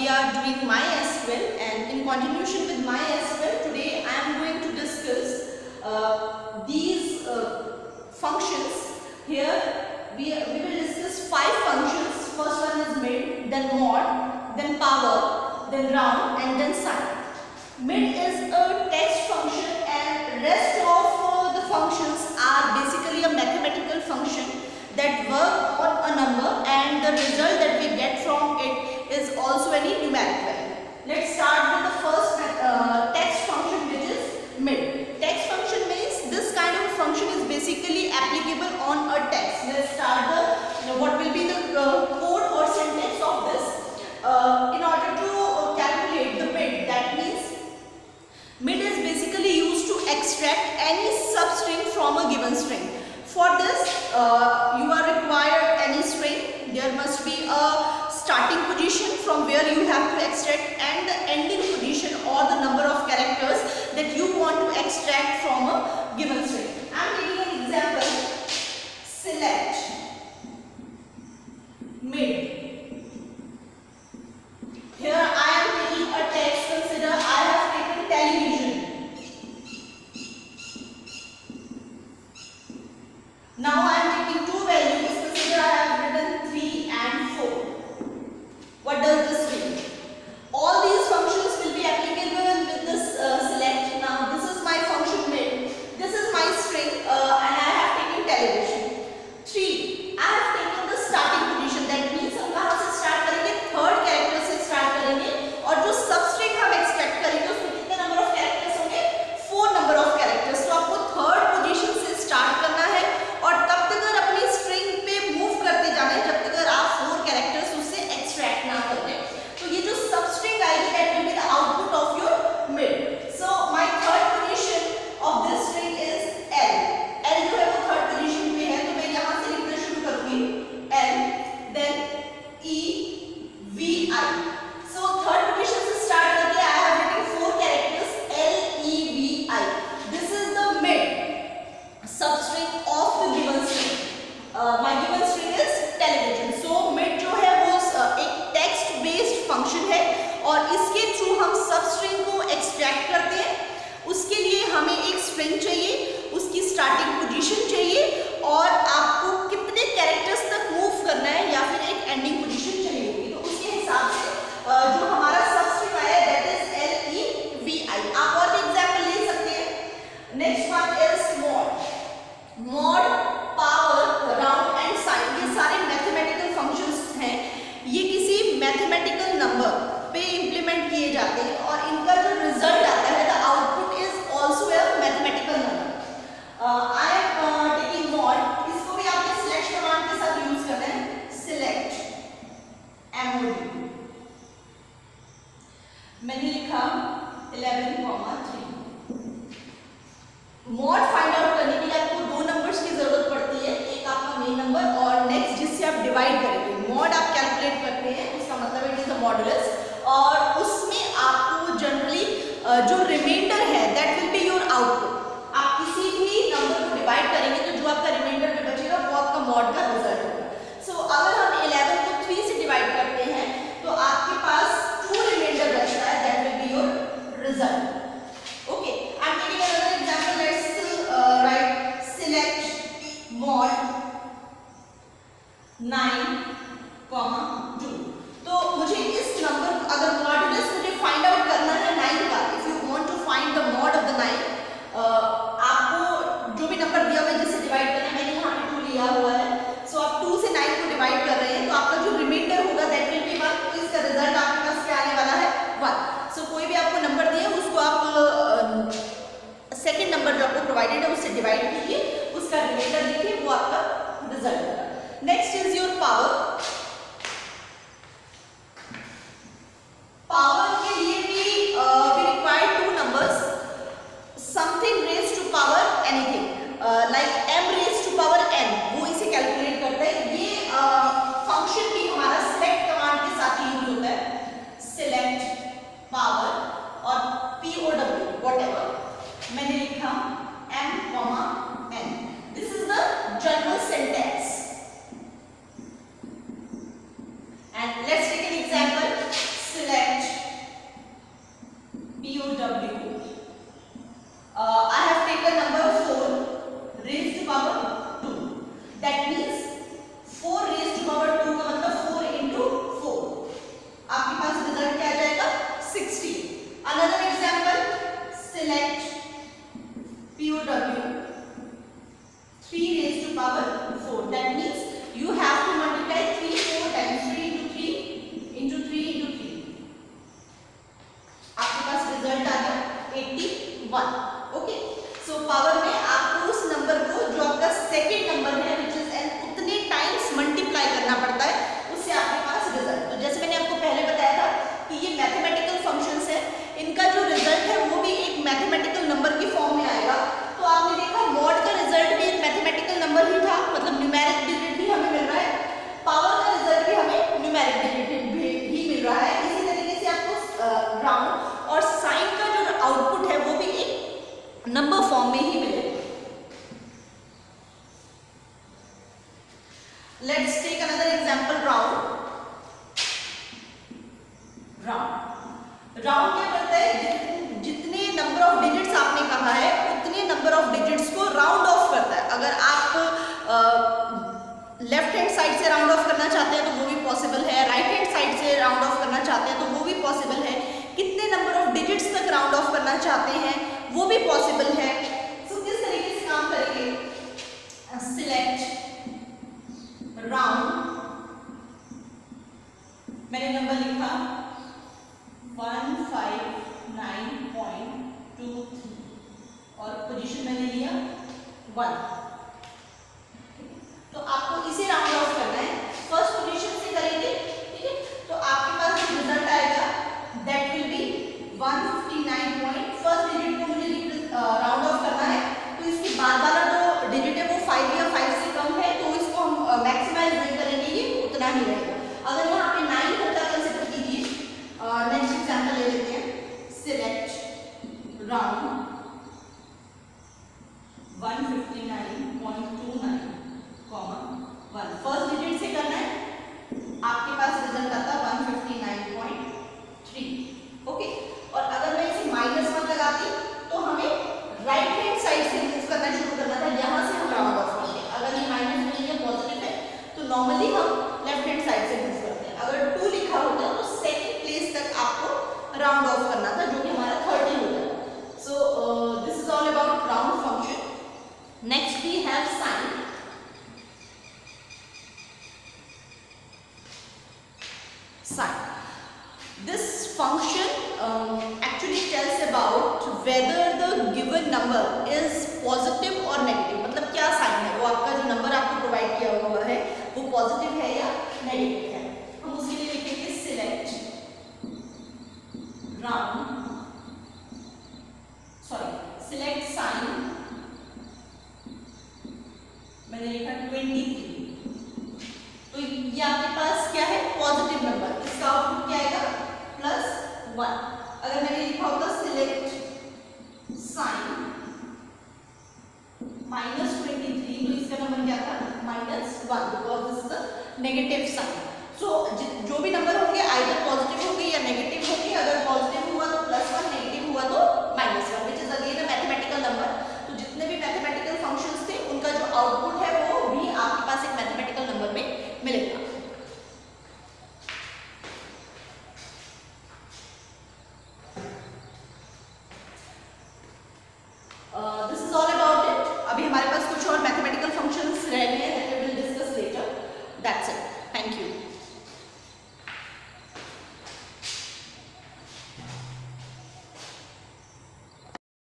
we are doing MySQL, and in continuation with MySQL, today I am going to discuss these functions. Here we will discuss 5 functions. First one is mid, then mod, then power, then round, and then sign. Mid is a text function, and rest of the functions are basically a mathematical function that work on a number, and the result that we get from it is also any numeric value. Let's start with the first text function, which is mid. Text function means this kind of function is basically applicable on a text. Let's start what will be the code or syntax of this. In order to calculate the mid, that means mid is basically used to extract any substring from a given string. For this, you are required any string. There must be a starting position from where you have to extract, and the ending position or the number of characters that you want to extract from a given string. I am taking an example. Select mid. Here I am taking a text. Consider I have taken television. Now I am taking two values. Consider I have written 3 and 4. What does this mean? All these functions will be applicable with this select. Now this is my function mid. This is my string, and I have taken television. 3. I have taken the starting position. That means हम कहाँ से start करेंगे? Third character से start करेंगे, और जो substring हम extract करेंगे उसमें कितने नंबर ऑफ कैरेक्टर्स होंगे? 4 नंबर ऑफ कैरेक्टर्स. तो आपको थर्ड पोजीशन से स्टार्ट करना है और तब तक अपनी स्ट्रिंग पे मूव करते जाना है जब तक आप 4 कैरेक्टर्स उससे एक्सट्रैक्ट ना कर लें. तो ये जो सबस्ट्रिंग आएगी, that will be the output of your mid. So my third position of this string is L. L जो है वो थर्ड पोजीशन पे है, तो मैं यहाँ से लिखना शुरू करूंगी L, then E V I. So third position से स्टार्ट करके I have written 4 characters L E V I. This is the mid substring of the given string. My given string is television. So mid जो है वो एक text based function है, और इसके through हम substring को extract करते हैं. उसके लिए हमें एक string चाहिए, उसकी starting position चाहिए, और आपको कितने characters तक move करना है या फिर एक ending position चाहिए होगी. तो उसके हिसाब से जो हमारा substring आया, that is LEVI. आप और भी example ले सकते हैं. Next one is mod. Mod, power, round and sign, ये सारे मैथमेटिकल फंक्शंस हैं. ये किसी मैथमेटिकल नंबर पे इंप्लीमेंट किए जाते हैं, और इनका जो रिजल्ट आता है, the output is also a mathematical number. I am taking mod. इसको भी आपने सिलेक्ट कमांड के साथ यूज करना है. Select mod. मैंने लिखा 11,3. मॉड फाइंड आउट करने के लिए आपको 2 नंबर्स की जरूरत पड़ती है. एक आपका मेन नंबर और नेक्स्ट जिससे आप डिवाइड करेंगे. मॉड आप कैलकुलेट करते हैं, उसका मतलब इट इज अ मॉडुलस, और उसमें आपको जनरली जो रिमाइंडर है, that will be your output. आप किसी भी नंबर को डिवाइड करेंगे तो जो आपका रिमाइंडर में बचेगा वो आपका मॉड का रिजल्ट होगा. सो अगर हम 11 को 3 से डिवाइड करते हैं तो आपके पास 2 रिमाइंडर बचता है, that will be your result. Okay, I'm taking another example. Let's write select mod 9,2. तो मुझे इस नंबर, अगर मॉडुलस मुझे फाइंड आउट करना है 9 का, if you want to find the mod of the 9, आपको जो भी नंबर दिया हुआ है जिससे डिवाइड करना है, मैंने यहाँ पे 2 लिया हुआ है. सो आप 2 से 9 को डिवाइड कर रहे हैं, तो आपका जो रिमाइंडर होगा दैट विल बी 1. तो इसका रिजल्ट आपके पास क्या आने वाला है? 1. सो कोई भी आपको नंबर दिया उसको आप सेकेंड नंबर जो आपको प्रोवाइडेड है उससे डिवाइड कीजिए, उसका रिमाइंडर देखिए, वो आपका रिजल्ट होगा. Next is your power. Power के लिए भी we require 2 numbers. Something raise to power anything, like m raise to power n, वो इसे कैलकुलेट करता है. ये फंक्शन भी हमारा सिलेक्ट कमांड के साथ यूज होता है. सिलेक्ट पावर और POW, व्हाटएवर. मैंने लिखा m, साइड से राउंड ऑफ करना चाहते हैं तो वो भी पॉसिबल है, राइट हैंड साइड से राउंड ऑफ करना चाहते हैं तो वो भी पॉसिबल है, कितने नंबर ऑफ डिजिट्स तक राउंड ऑफ करना चाहते हैं वो भी पॉसिबल है। सो किस तरीके से काम करेंगे, सिलेक्ट राउंड, मैंने नंबर लिखा 159.23 और पोजीशन मैंने लिया 1। तो आपको इसे राउंड ऑफ करना है, फर्स्ट पोजीशन से करेंगे, ठीक है। तो आपके पास जो रिजल्ट आएगा that will be 159 first digit को मुझे राउंड ऑफ करना है, तो इसकी बाद वाला जो डिजिट है वो 5 या 5 से कम है तो इसको हम मैक्सिमाइज नहीं करेंगे, ये उतना ही रहेगा। अगर यहाँ पे 9 होता कंसिडर कीजिए, नेक्स्ट एग्जांपल ले लेते हैं, सिलेक्ट राउंड 159.29, 1 फर्स्ट डिजिट से करना है, आपके पास रिजल्ट आता 159.3, ओके। और अगर मैं इसे -1 लगाती तो हमें राइट हैंड साइड से मूव करना शुरू करना था, यहाँ से हम राउंड ऑफ करते हैं। अगर ये माइनस में नहीं है पॉजिटिव है तो नॉर्मली हम लेफ्ट हैंड साइड से मूव करते हैं। अगर 2 लिखा होता तो सेकंड प्लेस तक आपको राउंड ऑफ करना था, जो कि हमारा 30 होता है। So this is all about round function. Next we have sign. Sign. This function actually tells about whether the given number is positive or negative। मतलब क्या साइन है, वो आपका जो नंबर आपको प्रोवाइड किया हुआ है वो पॉजिटिव है या नेगेटिव है। हम उसके लिए लिखेंगे select round, sorry select sign, मैंने लिखा 23। तो ये आपके पास क्या है, पॉजिटिव नंबर, इसका आउटपुट क्या आएगा +1। अगर मैंने लिखा होता सिलेक्ट साइन -23 तो इसका नंबर क्या था -1, because this is the negative sign. So जो भी नंबर होंगे आइदर पॉजिटिव होंगे या नेगेटिव होंगे। अगर पॉजिटिव